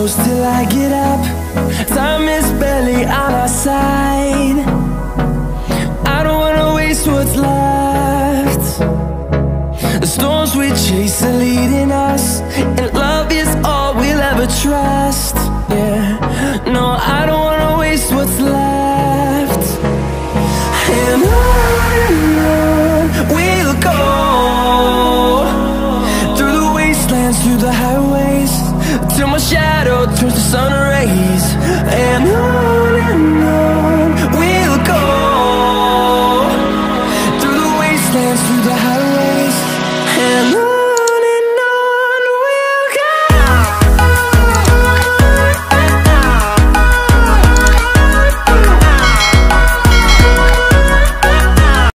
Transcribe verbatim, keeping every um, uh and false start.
close till I get up. Time is barely on our side. I don't wanna waste what's left. The storms we chase are leading us, and love is all we'll ever trust. Yeah, no, I don't wanna waste what's left.